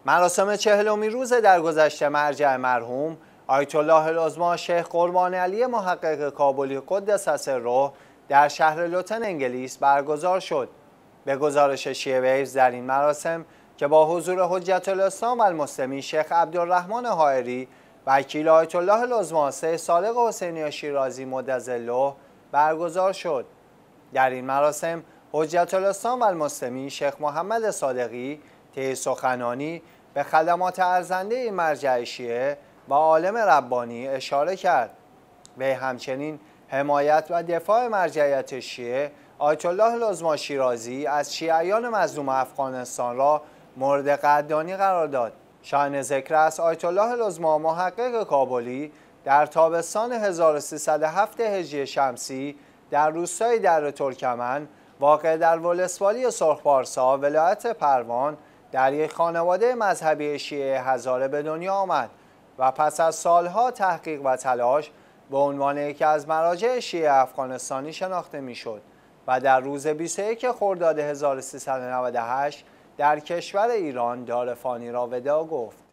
مراسم 40مین روز درگذشت مرجع مرحوم آیت الله العظما شیخ قربان علی محقق کابلی قدس سره در شهر لوتن انگلیس برگزار شد. به گزارش شیعه ویوز در این مراسم که با حضور حجت الاسلام و المسلمین شیخ عبدالرحمن حائری وکیل آیت الله العظما سید صادق حسینی شیرازی مدظله برگزار شد. در این مراسم حجت الاسلام و المسلمین شیخ محمد صادقی طی سخنانی به خدمات ارزنده این مرجع شیعه و عالم ربانی اشاره کرد. وی همچنین حمایت و دفاع مرجعیت شیعه آیت الله العظما شیرازی از شیعیان مظلوم افغانستان را مورد قدردانی قرار داد. شایان ذکر است آیت الله العظما محقق کابلی در تابستان 1307 هجری شمسی در روستای دره ترکمن واقع در ولسوالی سرخپارسا ولایت پروان در یک خانواده مذهبی شیعه هزاره به دنیا آمد و پس از سالها تحقیق و تلاش به عنوان یکی از مراجع شیعه افغانستانی شناخته میشد و در روز 21 خرداد 1398 در کشور ایران دار فانی را وداع گفت.